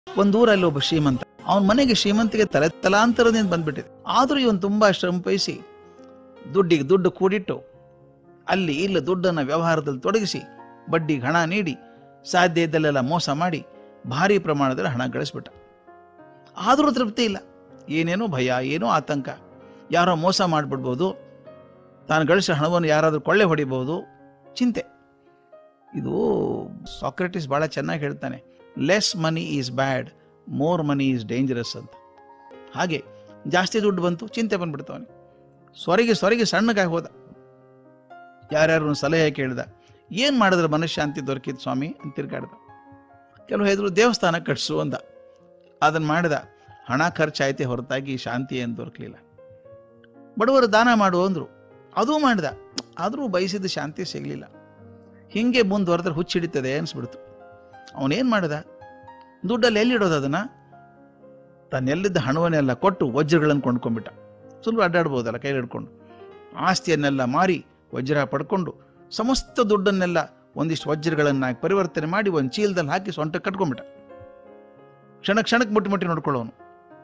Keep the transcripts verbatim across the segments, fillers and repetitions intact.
ಒಂದೂರಲ್ಲಿ ಒಬ್ಬ ಶ್ರೀಮಂತ, ಅವನ ಮನೆಗೆ ಶ್ರೀಮಂತಿಗೆ ತಲೆ ತಲಾಂತರದಿಂದ ಬಂದ್ಬಿಟ್ಟಿದೆ. ಆದರೂ ಇವನು ತುಂಬಾ ಶ್ರಮ ವಹಿಸಿ ದುಡ್ಡಿಗೆ ದುಡ್ಡು ಕೂಡಿಟ್ಟು ಅಲ್ಲಿ ಇಲ್ಲ ದುಡ್ಡನ್ನು ವ್ಯವಹಾರದಲ್ಲಿ ತೊಡಗಿಸಿ ಬಡ್ಡಿಗೆ ಹಣ ನೀಡಿ ಸಾಧ್ಯ ಇದ್ದಲ್ಲೆಲ್ಲ ಮೋಸ ಮಾಡಿ ಭಾರಿ ಪ್ರಮಾಣದಲ್ಲಿ ಹಣ ಗಳಿಸ್ಬಿಟ್ಟ. ಆದರೂ ತೃಪ್ತಿ ಇಲ್ಲ, ಏನೇನೋ ಭಯ, ಏನೋ ಆತಂಕ, ಯಾರೋ ಮೋಸ ಮಾಡಿಬಿಡ್ಬೋದು, ತಾನು ಗಳಿಸಿದ ಹಣವನ್ನು ಯಾರಾದರೂ ಕೊಳ್ಳೆ ಹೊಡಿಬಹುದು, ಚಿಂತೆ. ಇದು ಸಾಕ್ರೆಟಿಸ್ ಬಹಳ ಚೆನ್ನಾಗಿ ಹೇಳ್ತಾನೆ, less money is bad, more money is dangerous ಅಂತ. ಹಾಗೆ ಜಾಸ್ತಿ ದುಡ್ಡು ಬಂತು, ಚಿಂತೆ ಬಂದ್ಬಿಡ್ತವನೆ, ಸ್ವರಿಗೆ ಸ್ವರಿಗೆ ಸಣ್ಣಗಾಗಿ ಹೋದ. ಯಾರ್ಯಾರು ಸಲಹೆ ಕೇಳಿದ, ಏನು ಮಾಡಿದ್ರೆ ಮನಃಶಾಂತಿ ದೊರಕಿತ್ತು ಸ್ವಾಮಿ ಅಂತ ತಿರ್ಗಾಡ್ದ. ಕೆಲವು ಹೇಳಿದ್ರು ದೇವಸ್ಥಾನ ಕಟ್ಸು ಅಂದ, ಅದನ್ನು ಮಾಡಿದ. ಹಣ ಖರ್ಚಾಯ್ತೆ ಹೊರತಾಗಿ ಶಾಂತಿ ಏನು ದೊರಕಲಿಲ್ಲ. ಬಡವರು ದಾನ ಮಾಡು ಅಂದರು, ಅದೂ ಮಾಡಿದ, ಆದರೂ ಬಯಸಿದ ಶಾಂತಿ ಸಿಗಲಿಲ್ಲ. ಹೀಗೆ ಮುಂದುವರೆದ್ರೆ ಹುಚ್ಚಿಡಿತದೆ ಅನಿಸ್ಬಿಡ್ತು. ಅವನೇನು ಮಾಡಿದ, ದುಡ್ಡಲ್ಲಿ ಎಲ್ಲಿಡೋದು ಅದನ್ನು, ತನ್ನೆಲ್ಲಿದ್ದ ಹಣವನ್ನೆಲ್ಲ ಕೊಟ್ಟು ವಜ್ರಗಳನ್ನು ಕೊಂಡ್ಕೊಂಡ್ಬಿಟ್ಟ. ಸುಲಭ ಅಡ್ಡಾಡ್ಬೋದಲ್ಲ ಕೈಲಿ ಹಿಡ್ಕೊಂಡು. ಆಸ್ತಿಯನ್ನೆಲ್ಲ ಮಾರಿ ವಜ್ರ ಪಡ್ಕೊಂಡು ಸಮಸ್ತ ದುಡ್ಡನ್ನೆಲ್ಲ ಒಂದಿಷ್ಟು ವಜ್ರಗಳನ್ನಾಗಿ ಪರಿವರ್ತನೆ ಮಾಡಿ ಒಂದು ಚೀಲದಲ್ಲಿ ಹಾಕಿ ಸೊಂಟ ಕಟ್ಕೊಂಡ್ಬಿಟ್ಟ. ಕ್ಷಣ ಕ್ಷಣಕ್ಕೆ ಮುಟ್ಟಿ ಮುಟ್ಟಿ ನೋಡ್ಕೊಳ್ಳೋನು.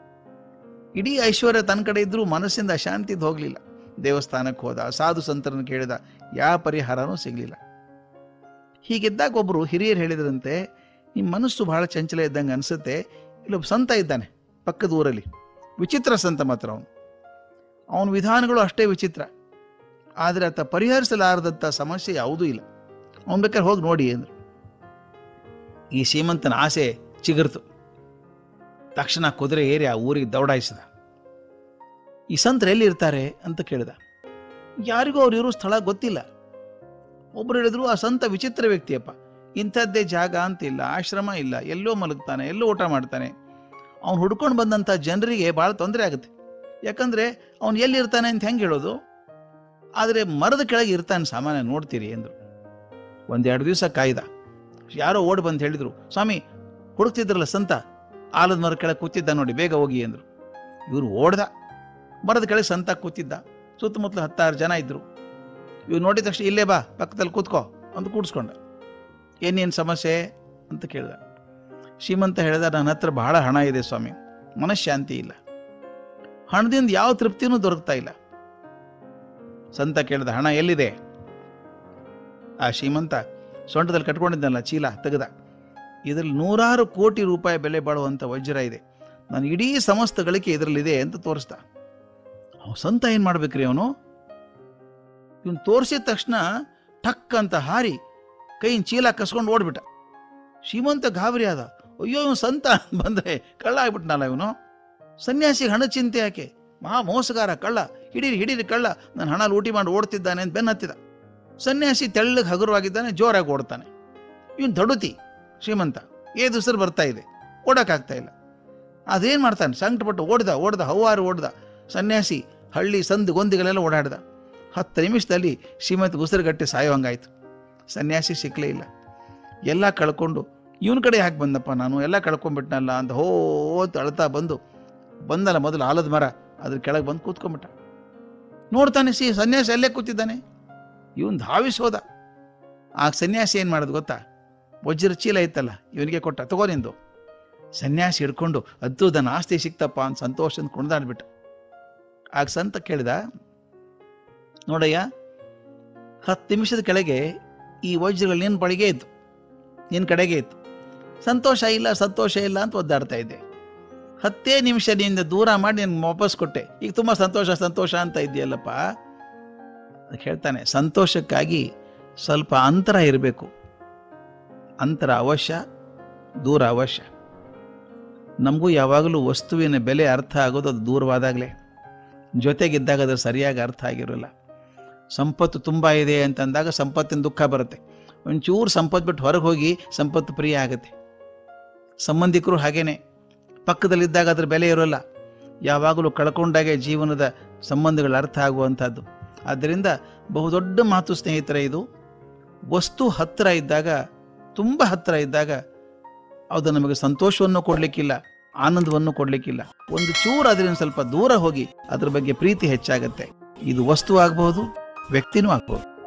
ಇಡೀ ಐಶ್ವರ್ಯ ತನ್ನ ಕಡೆ ಇದ್ರೂ ಮನಸ್ಸಿಂದ ಅಶಾಂತಿದ್ದು ಹೋಗಲಿಲ್ಲ. ದೇವಸ್ಥಾನಕ್ಕೆ ಹೋದ, ಸಾಧು ಸಂತರನ್ನು ಕೇಳಿದ, ಯಾವ ಪರಿಹಾರನೂ ಸಿಗಲಿಲ್ಲ. ಹೀಗಿದ್ದಾಗ ಒಬ್ಬರು ಹಿರಿಯರು ಹೇಳಿದ್ರಂತೆ, ನಿಮ್ಮ ಮನಸ್ಸು ಬಹಳ ಚಂಚಲ ಇದ್ದಂಗೆ ಅನಿಸುತ್ತೆ, ಇಲ್ಲೊಬ್ಬ ಸಂತ ಇದ್ದಾನೆ ಪಕ್ಕದ ಊರಲ್ಲಿ, ವಿಚಿತ್ರ ಸಂತ ಮಾತ್ರ ಅವನು. ಅವನ ವಿಧಾನಗಳು ಅಷ್ಟೇ ವಿಚಿತ್ರ, ಆದರೆ ಆತ ಪರಿಹರಿಸಲಾರದಂಥ ಸಮಸ್ಯೆ ಯಾವುದೂ ಇಲ್ಲ, ಅವನು ಬೇಕಾದ್ರೆ ಹೋಗಿ ನೋಡಿ ಅಂದರು. ಈ ಶ್ರೀಮಂತನ ಆಸೆ ಚಿಗುರ್ತು. ತಕ್ಷಣ ಕುದುರೆ ಏರಿ ಆ ಊರಿಗೆ ದೌಡಾಯಿಸಿದ. ಈ ಸಂತರು ಎಲ್ಲಿರ್ತಾರೆ ಅಂತ ಕೇಳಿದ. ಯಾರಿಗೂ ಅವ್ರು ಇರೋ ಸ್ಥಳ ಗೊತ್ತಿಲ್ಲ. ಒಬ್ರು ಹೇಳಿದ್ರು, ಆ ಸಂತ ವಿಚಿತ್ರ ವ್ಯಕ್ತಿಯಪ್ಪ, ಇಂಥದ್ದೇ ಜಾಗ ಅಂತಿಲ್ಲ, ಆಶ್ರಮ ಇಲ್ಲ, ಎಲ್ಲೋ ಮಲಗ್ತಾನೆ, ಎಲ್ಲೋ ಊಟ ಮಾಡ್ತಾನೆ. ಅವ್ನು ಹುಡ್ಕೊಂಡು ಬಂದಂಥ ಜನರಿಗೆ ಭಾಳ ತೊಂದರೆ ಆಗುತ್ತೆ. ಯಾಕಂದರೆ ಅವ್ನು ಎಲ್ಲಿರ್ತಾನೆ ಅಂತ ಹೆಂಗೆ ಹೇಳೋದು, ಆದರೆ ಮರದ ಕೆಳಗೆ ಇರ್ತಾನೆ ಸಾಮಾನ್ಯ, ನೋಡ್ತೀರಿ ಅಂದರು. ಒಂದೆರಡು ದಿವಸ ಕಾಯ್ದ. ಯಾರೋ ಓಡಿ ಬಂದು ಹೇಳಿದರು, ಸ್ವಾಮಿ ಹುಡುಕ್ತಿದ್ರಲ್ಲ ಸಂತ, ಆಲದ ಮರದ ಕೆಳಗೆ ಕೂತಿದ್ದ ನೋಡಿ, ಬೇಗ ಹೋಗಿ ಅಂದರು. ಇವರು ಓಡ್ದ. ಮರದ ಕೆಳಗೆ ಸಂತ ಕೂತಿದ್ದ, ಸುತ್ತಮುತ್ತಲು ಹತ್ತಾರು ಜನ ಇದ್ದರು. ಇವ್ರು ನೋಡಿದ ತಕ್ಷಣ ಇಲ್ಲೇ ಬಾ, ಪಕ್ಕದಲ್ಲಿ ಕೂತ್ಕೋ ಅಂತ ಕೂಡಿಸ್ಕೊಂಡ. ಏನೇನು ಸಮಸ್ಯೆ ಅಂತ ಕೇಳಿದ. ಶ್ರೀಮಂತ ಹೇಳಿದ, ನನ್ನ ಹತ್ರ ಬಹಳ ಹಣ ಇದೆ ಸ್ವಾಮಿ, ಮನಃಶಾಂತಿ ಇಲ್ಲ, ಹಣದಿಂದ ಯಾವ ತೃಪ್ತಿನೂ ದೊರಕ್ತಾ ಇಲ್ಲ. ಸಂತ ಕೇಳಿದ, ಹಣ ಎಲ್ಲಿದೆ? ಆ ಶ್ರೀಮಂತ ಸೊಂಟದಲ್ಲಿ ಕಟ್ಕೊಂಡಿದ್ದಲ್ಲ ಚೀಲ ತೆಗೆದ. ಇದರಲ್ಲಿ ನೂರಾರು ಕೋಟಿ ರೂಪಾಯಿ ಬೆಲೆ ಬಾಳುವಂಥ ವಜ್ರ ಇದೆ, ನಾನು ಇಡೀ ಸಮಸ್ತ ಗಳಿಕೆ ಇದರಲ್ಲಿದೆ ಅಂತ ತೋರಿಸ್ದ. ಅವ ಸಂತ ಏನು ಮಾಡ್ಬೇಕ್ರಿ ಅವನು? ಇವನು ತೋರಿಸಿದ ತಕ್ಷಣ ಟಕ್ ಅಂತ ಹಾರಿ ಕೈಯಿಂದ ಚೀಲ ಕಸ್ಕೊಂಡು ಓಡ್ಬಿಟ್ಟ. ಶ್ರೀಮಂತ ಗಾಬರಿ ಆದ. ಅಯ್ಯೋ ಇವನು ಸಂತ ಬಂದರೆ ಕಳ್ಳ ಆಗ್ಬಿಟ್ನಲ್ಲ ಇವನು. ಸನ್ಯಾಸಿ ಹಣ ಚಿಂತೆ ಯಾಕೆ, ಮಹಾ ಮೋಸಗಾರ, ಕಳ್ಳ, ಹಿಡೀರಿ ಹಿಡೀರಿ ಕಳ್ಳ, ನನ್ನ ಹಣ ಲೂಟಿ ಮಾಡಿ ಓಡ್ತಿದ್ದಾನೆ ಅಂತ ಬೆನ್ನ ಹತ್ತಿದ. ಸನ್ಯಾಸಿ ತೆಳ್ಳಗೆ ಹಗುರವಾಗಿದ್ದಾನೆ, ಜೋರಾಗಿ ಓಡ್ತಾನೆ. ಇವನು ದಡುತಿ ಶ್ರೀಮಂತ, ಏದು ಉಸಿರು ಬರ್ತಾ ಇದೆ, ಓಡೋಕ್ಕಾಗ್ತಾ ಇಲ್ಲ. ಅದೇನು ಮಾಡ್ತಾನೆ, ಸಂಕಟಪಟ್ಟು ಓಡ್ದ ಓಡ್ದ ಹವ್ವಾರು ಓಡ್ದ. ಸನ್ಯಾಸಿ ಹಳ್ಳಿ ಸಂದು ಗೊಂದಿಗಳೆಲ್ಲ ಓಡಾಡ್ದ. ಹತ್ತು ನಿಮಿಷದಲ್ಲಿ ಶ್ರೀಮಂತ ಉಸಿರುಗಟ್ಟೆ ಸಾಯೋ ಹಂಗಾಯ್ತು. ಸನ್ಯಾಸಿ ಸಿಕ್ಕಲೇ ಇಲ್ಲ. ಎಲ್ಲ ಕಳ್ಕೊಂಡು ಇವನ ಕಡೆ ಯಾಕೆ ಬಂದಪ್ಪ ನಾನು, ಎಲ್ಲ ಕಳ್ಕೊಂಡ್ಬಿಟ್ನಲ್ಲ ಅಂತ ಹೋತ್ ಅಳ್ತಾ ಬಂದು ಬಂದಲ್ಲ ಮೊದಲು ಆಲದ ಮರ, ಅದ್ರ ಕೆಳಗೆ ಬಂದು ಕೂತ್ಕೊಂಡ್ಬಿಟ್ಟ. ನೋಡ್ತಾನೆ ಸಿ ಸನ್ಯಾಸಿ ಅಲ್ಲೇ ಕೂತಿದ್ದಾನೆ. ಇವನು ಧಾವಿಸೋದ. ಆಗ ಸನ್ಯಾಸಿ ಏನು ಮಾಡೋದು ಗೊತ್ತಾ, ವಜ್ರ ಚೀಲ ಇತ್ತಲ್ಲ ಇವನಿಗೆ ಕೊಟ್ಟ, ತಗೋ ನಿಂದು. ಸನ್ಯಾಸಿ ಹಿಡ್ಕೊಂಡು ಅದ್ಭುತ ಆಸ್ತಿ ಸಿಕ್ತಪ್ಪ ಅಂತ ಸಂತೋಷದಿಂದ ಕುಣಿದಾಡ್ಬಿಟ್ಟ. ಆಗ ಸಂತ ಕೇಳಿದ, ನೋಡಯ್ಯ, ಹತ್ತು ನಿಮಿಷದ ಕೆಳಗೆ ಈ ವಜ್ರಗಳು ನಿನ್ನ ಬಳಿಗೆ ಇತ್ತು, ನಿನ್ನ ಕಡೆಗೆ ಇತ್ತು, ಸಂತೋಷ ಇಲ್ಲ ಸಂತೋಷ ಇಲ್ಲ ಅಂತ ಒದ್ದಾಡ್ತಾ ಇದ್ದೆ. ಹತ್ತೇ ನಿಮಿಷದಿಂದ ದೂರ ಮಾಡಿ ನಿನ್ಗೆ ವಾಪಸ್ ಕೊಟ್ಟೆ, ಈಗ ತುಂಬ ಸಂತೋಷ ಸಂತೋಷ ಅಂತ ಇದೆಯಲ್ಲಪ್ಪ. ಅದಕ್ಕೆ ಹೇಳ್ತಾನೆ, ಸಂತೋಷಕ್ಕಾಗಿ ಸ್ವಲ್ಪ ಅಂತರ ಇರಬೇಕು. ಅಂತರ ಅವಶ್ಯ, ದೂರ ಅವಶ್ಯ. ನಮಗೂ ಯಾವಾಗಲೂ ವಸ್ತುವಿನ ಬೆಲೆ ಅರ್ಥ ಆಗೋದು ಅದು ದೂರವಾದಾಗಲೇ, ಜೊತೆಗಿದ್ದಾಗ ಅದು ಸರಿಯಾಗಿ ಅರ್ಥ ಆಗಿರೋಲ್ಲ. ಸಂಪತ್ತು ತುಂಬ ಇದೆ ಅಂತಂದಾಗ ಸಂಪತ್ತಿನ ದುಃಖ ಬರುತ್ತೆ. ಒಂಚೂರು ಸಂಪತ್ತು ಬಿಟ್ಟು ಹೊರಗೆ ಹೋಗಿ ಸಂಪತ್ತು ಪ್ರಿಯ ಆಗುತ್ತೆ. ಸಂಬಂಧಿಕರು ಹಾಗೇನೆ, ಪಕ್ಕದಲ್ಲಿದ್ದಾಗ ಅದ್ರ ಬೆಲೆ ಇರೋಲ್ಲ. ಯಾವಾಗಲೂ ಕಳ್ಕೊಂಡಾಗೆ ಜೀವನದ ಸಂಬಂಧಗಳು ಅರ್ಥ ಆಗುವಂಥದ್ದು. ಆದ್ದರಿಂದ ಬಹುದೊಡ್ಡ ಮಾತು ಸ್ನೇಹಿತರೆ ಇದು. ವಸ್ತು ಹತ್ತಿರ ಇದ್ದಾಗ, ತುಂಬ ಹತ್ತಿರ ಇದ್ದಾಗ ಅದು ನಮಗೆ ಸಂತೋಷವನ್ನು ಕೊಡಲಿಕ್ಕಿಲ್ಲ, ಆನಂದವನ್ನು ಕೊಡಲಿಕ್ಕಿಲ್ಲ. ಒಂದು ಚೂರು ಅದರಿಂದ ಸ್ವಲ್ಪ ದೂರ ಹೋಗಿ ಅದ್ರ ಬಗ್ಗೆ ಪ್ರೀತಿ ಹೆಚ್ಚಾಗತ್ತೆ. ಇದು ವಸ್ತು ಆಗಬಹುದು, ವ್ಯಕ್ತಿನೂ ಆಗ್ಬಹುದು.